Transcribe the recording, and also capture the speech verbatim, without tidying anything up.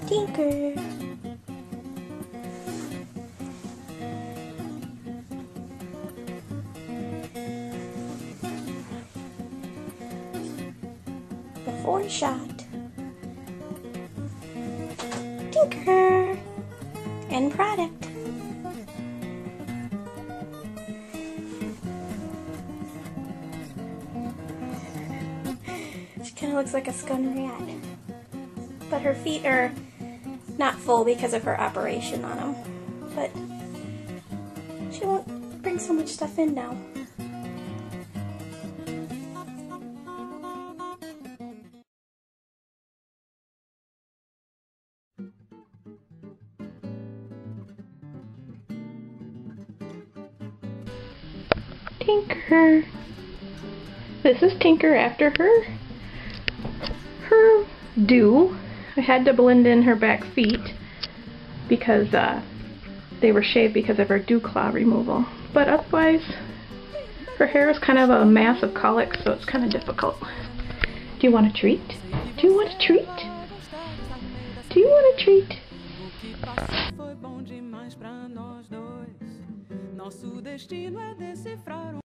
Tinker. Before shot. Tinker. End product. She kind of looks like a skun rat. But her feet are not full because of her operation on them. But she won't bring so much stuff in now. Tinker. This is Tinker after her her do. I had to blend in her back feet because uh, they were shaved because of her dew claw removal. But otherwise, her hair is kind of a mass of colic, so it's kind of difficult. Do you want a treat? Do you want a treat? Do you want a treat? Nosso destino é decifrar